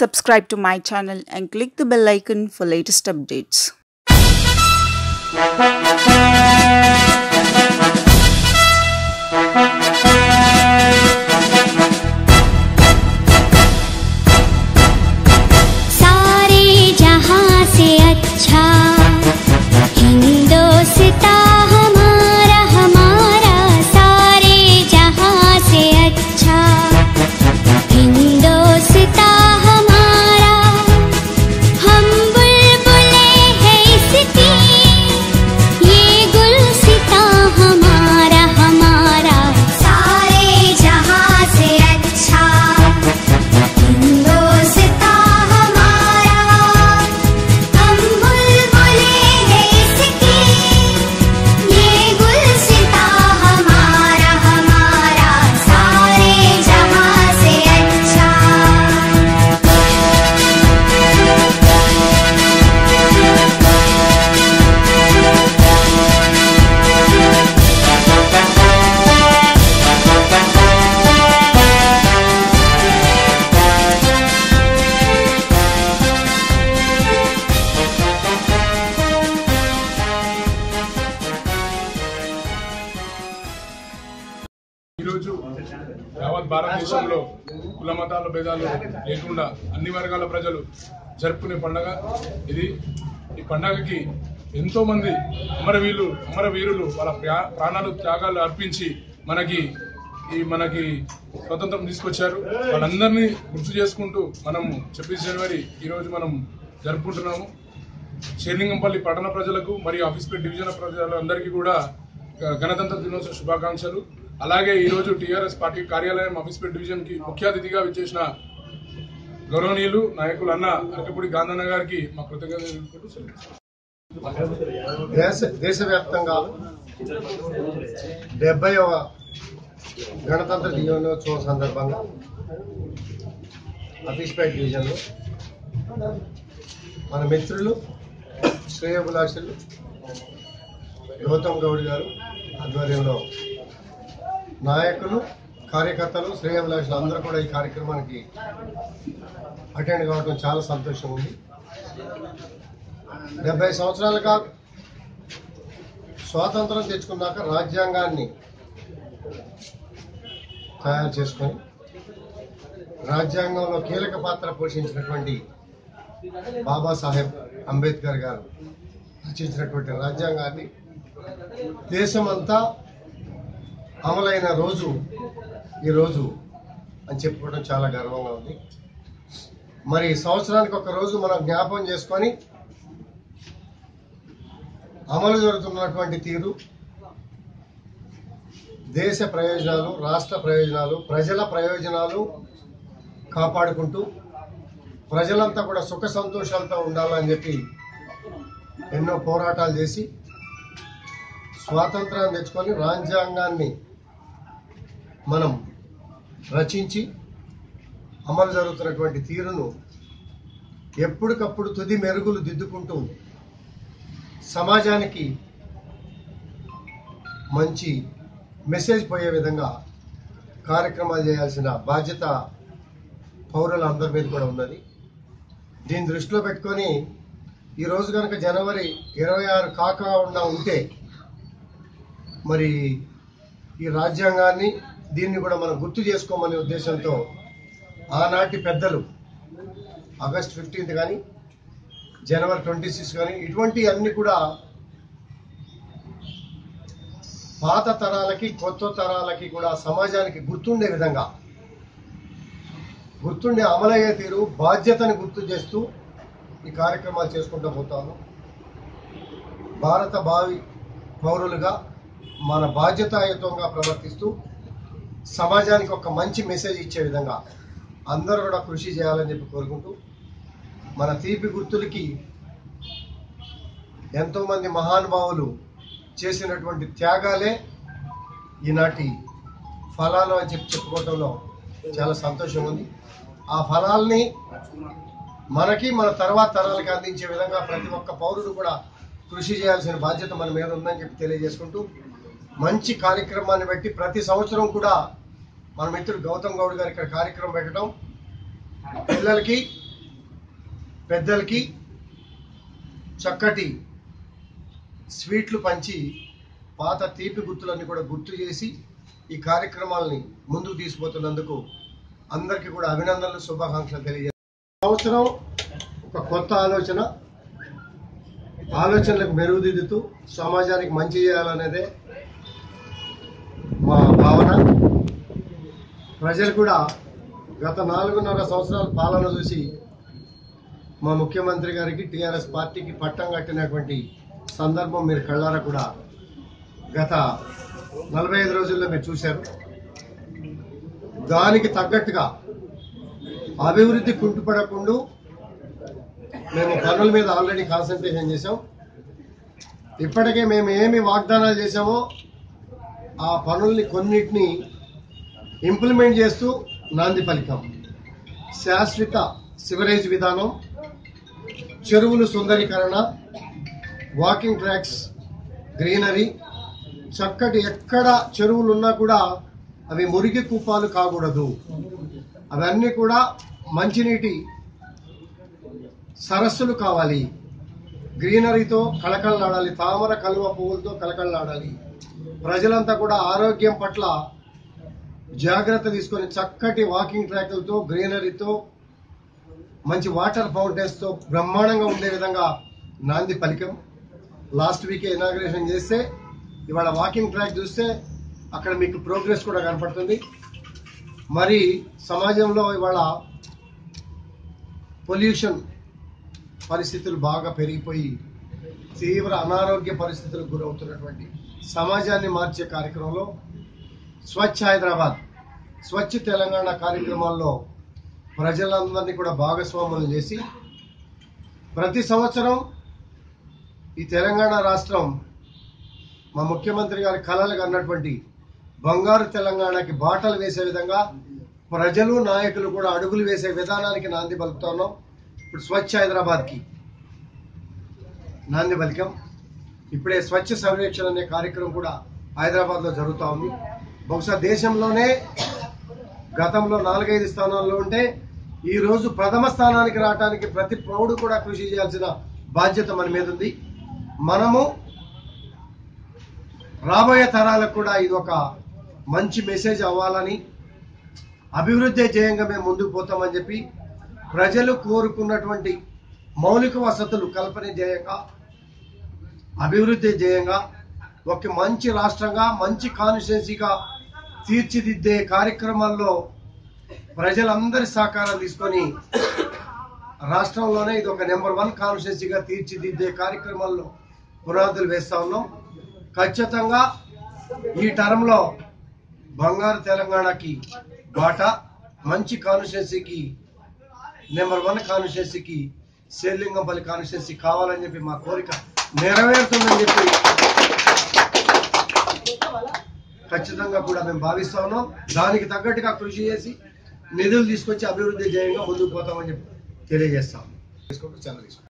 subscribe to my channel and click the bell icon for latest updates. యావత్ భారతదేశంలో కుల మతాల భేదాలు లేకుండా అన్ని వర్గాల ప్రజలు జరుపుకునే పండుగ ఇది. ఈ పండుగకి ఎంతో మంది అమరవీరులు వాళ్ళ ప్రాణాలు త్యాగాలు అర్పించి మనకి స్వతంత్రం తీసుకొచ్చారు. వాళ్ళందరినీ గుర్తు చేసుకుంటూ మనం 26 జనవరి ఈరోజు మనం జరుపుకుంటున్నాము. షేర్లింగంపల్లి పట్టణ ప్రజలకు మరియు ఆఫీస్పేట్ డివిజన్ ప్రజలందరికీ కూడా గణతంత్ర దినోత్సవ శుభాకాంక్షలు. అలాగే ఈరోజు టీఆర్ఎస్ పార్టీ కార్యాలయం ఆఫీస్పేట్ డివిజన్ కి ముఖ్య అతిథిగా విచ్చేసిన గౌరవనీయులు నాయకులు అన్న అరకపూడి గాంధన్న గారికి మా కృతజ్ఞతలు. దేశవ్యాప్తంగా 70వ గణతంత్ర దినోత్సవం సందర్భంగా ఆఫీస్పేట్ డివిజన్లో మన మిత్రులు శ్రేయోభిలాషులు గౌతమ్ గౌడ్ గారు ఆధ్వర్యంలో నాయకులు, కార్యకర్తలు, శ్రేయోభిలాషులు అందరూ కూడా ఈ కార్యక్రమానికి అటెండ్ కావడం చాలా సంతోషం ఉంది. 70 సంవత్సరాలుగా స్వాతంత్రం తెచ్చుకున్నాక రాజ్యాంగాన్ని తయారు చేసుకొని రాజ్యాంగంలో కీలక పాత్ర పోషించినటువంటి బాబాసాహెబ్ అంబేద్కర్ గారు రచించినటువంటి రాజ్యాంగాన్ని దేశమంతా అమలైన రోజు ఈరోజు అని చెప్పుకోవడం చాలా గర్వంగా ఉంది. మరి సంవత్సరానికి ఒక రోజు మనం జ్ఞాపకం చేసుకొని అమలు జరుగుతున్నటువంటి తీరు, దేశ ప్రయోజనాలు, రాష్ట్ర ప్రయోజనాలు, ప్రజల ప్రయోజనాలు కాపాడుకుంటూ ప్రజలంతా కూడా సుఖ సంతోషాలతో ఉండాలని చెప్పి ఎన్నో పోరాటాలు చేసి స్వాతంత్రాన్ని తెచ్చుకొని రాజ్యాంగాన్ని మనం రచించి అమలు జరుగుతున్నటువంటి తీరును ఎప్పటికప్పుడు తుది మెరుగులు దిద్దుకుంటూ సమాజానికి మంచి మెసేజ్ పోయే విధంగా కార్యక్రమాలు చేయాల్సిన బాధ్యత పౌరులందరి మీద కూడా ఉన్నది. దీన్ని దృష్టిలో పెట్టుకొని ఈరోజు కనుక జనవరి 26 కాకుండా ఉంటే మరి ఈ రాజ్యాంగాన్ని దీన్ని కూడా మనం గుర్తు చేసుకోమనే ఉద్దేశంతో ఆనాటి పెద్దలు ఆగస్ట్ 15 కానీ జనవరి 26 కానీ ఇటువంటి అన్ని కూడా పాత తరాలకి కొత్త తరాలకి కూడా సమాజానికి గుర్తుండే విధంగా గుర్తుండే అమలయ్యే తీరు బాధ్యతని గుర్తు చేస్తూ ఈ కార్యక్రమాలు చేసుకుంటూ పోతాము. భారత భావి పౌరులుగా మన బాధ్యతాయుతంగా ప్రవర్తిస్తూ సమాజానికి ఒక మంచి మెసేజ్ ఇచ్చే విధంగా అందరూ కూడా కృషి చేయాలని చెప్పి కోరుకుంటూ మన తీపి గుర్తులకి ఎంతోమంది మహానుభావులు చేసినటువంటి త్యాగాలే ఈనాటి ఫలాలు అని చెప్పి చెప్పుకోవడంలో చాలా సంతోషం ఉంది. ఆ ఫలాల్ని మనకి మన తర్వాత తరాలకి అందించే విధంగా ప్రతి ఒక్క పౌరుడు కూడా కృషి చేయాల్సిన బాధ్యత మన మీద ఉందని చెప్పి తెలియజేసుకుంటూ మంచి కార్యక్రమాన్ని పెట్టి ప్రతి సంవత్సరం కూడా మన మిత్రుడు గౌతమ్ గౌడ్ గారు ఇక్కడ కార్యక్రమం పెట్టడం పిల్లలకి పెద్దలకి చక్కటి స్వీట్లు పంచి పాత తీపి గుర్తులన్నీ కూడా గుర్తు చేసి ఈ కార్యక్రమాలని ముందుకు తీసుకుపోతున్నందుకు అందరికీ కూడా అభినందనలు, శుభాకాంక్షలు తెలియజేస్తాను. సంవత్సరం ఒక కొత్త ఆలోచనలకు మెరుగుదిద్దుతూ సమాజానికి మంచి చేయాలనేదే మా భావన. ప్రజలు కూడా గత 4.5 సంవత్సరాల పాలన చూసి మా ముఖ్యమంత్రి గారికి, టీఆర్ఎస్ పార్టీకి పట్టం కట్టినటువంటి సందర్భం మీరు కళ్ళారా కూడా గత 45 రోజుల్లో మీరు చూశారు. దానికి తగ్గట్టుగా అభివృద్ధి కుంటుపడకుండా మేము పనుల మీద ఆల్రెడీ కాన్సన్ట్రేషన్ చేశాం. ఇప్పటికే మేము ఏమి వాగ్దానాలు చేశామో ఆ పనుల్ని కొన్నిటిని ఇంప్లిమెంట్ చేస్తూ నాంది పలికాం. శాశ్వత సివరేజ్ విధానం, చెరువులు సుందరీకరణ, వాకింగ్ ట్రాక్స్, గ్రీనరీ, చక్కటి ఎక్కడ చెరువులు ఉన్నా కూడా అవి మురికి కూపాలు కాకూడదు. అవన్నీ కూడా మంచినీటి సరస్సులు కావాలి. గ్రీనరీతో కళకళలాడాలి, తామర కలువ పువ్వులతో కళకళలాడాలి. ప్రజలంతా కూడా ఆరోగ్యం పట్ల జాగ్రత్త తీసుకొని చక్కటి వాకింగ్ ట్రాక్లతో, గ్రీనరీతో, మంచి వాటర్ ఫౌంటైన్స్ తో బ్రహ్మాండంగా ఉండే విధంగా నాంది పలికం. లాస్ట్ వీకే ఇనాగ్రేషన్ చేస్తే ఇవాళ వాకింగ్ ట్రాక్ చూస్తే అక్కడ మీకు ప్రోగ్రెస్ కూడా కనపడుతుంది. మరి సమాజంలో ఇవాళ పొల్యూషన్ పరిస్థితులు బాగా పెరిగిపోయి తీవ్ర అనారోగ్య పరిస్థితులకు గురవుతున్నటువంటి సమాజాన్ని మార్చే కార్యక్రమంలో స్వచ్ఛ హైదరాబాద్, స్వచ్ఛ తెలంగాణ కార్యక్రమాల్లో ప్రజలందరినీ కూడా భాగస్వాములు చేసి ప్రతి సంవత్సరం ఈ తెలంగాణ రాష్ట్రం మా ముఖ్యమంత్రి గారి కలలు అన్నటువంటి బంగారు తెలంగాణకి బాటలు వేసే విధంగా ప్రజలు, నాయకులు కూడా అడుగులు వేసే విధానానికి నాంది పలుకుతున్నాం. ఇప్పుడు స్వచ్ఛ హైదరాబాద్కి నాంది పలికాం. ఇప్పుడే స్వచ్ఛ సర్వేక్షణ అనే కార్యక్రమం కూడా హైదరాబాద్లో జరుగుతూ ఉంది. బహుశా దేశంలోనే గతంలో 4-5 స్థానాల్లో ఉంటే ఈ రోజు ప్రథమ స్థానానికి రావడానికి ప్రతి ప్రౌఢు కూడా కృషి చేయాల్సిన బాధ్యత మన మీద ఉంది. మనము రాబోయే తరాలకు కూడా ఇది ఒక మంచి మెసేజ్ అవ్వాలని, అభివృద్ధి ధ్యేయంగా మేము ముందుకు పోతామని చెప్పి ప్రజలు కోరుకున్నటువంటి మౌలిక వసతులు కల్పన ధ్యేయంగా, అభివృద్ధి ధ్యేయంగా ఒక మంచి రాష్ట్రంగా, మంచి కాన్స్టిట్యున్సీగా తీర్చిదిద్దే కార్యక్రమాల్లో ప్రజలందరి సహకారం తీసుకొని రాష్ట్రంలోనే ఇది ఒక నెంబర్ 1 కాన్స్టిట్యున్సీగా తీర్చిదిద్దే కార్యక్రమాల్లో పునాదులు వేస్తా ఉన్నాం. ఖచ్చితంగా ఈ టర్మ్లో బంగారు తెలంగాణకి బాట, మంచి కాన్స్టిట్యున్సీకి, నెంబర్ 1 కాన్స్టిట్యున్సీకి శేర్లింగంపల్లి కాన్స్టిట్యున్సీ కావాలని చెప్పి మా కోరిక నెరవేరుతుందని చెప్పి ఖచ్చితంగా కూడా మేము భావిస్తా ఉన్నాం. దానికి తగ్గట్టుగా కృషి చేసి నిధులు తీసుకొచ్చి అభివృద్ధి ధ్యేయంగా ముందుకు పోతామని చెప్పి తెలియజేస్తాం.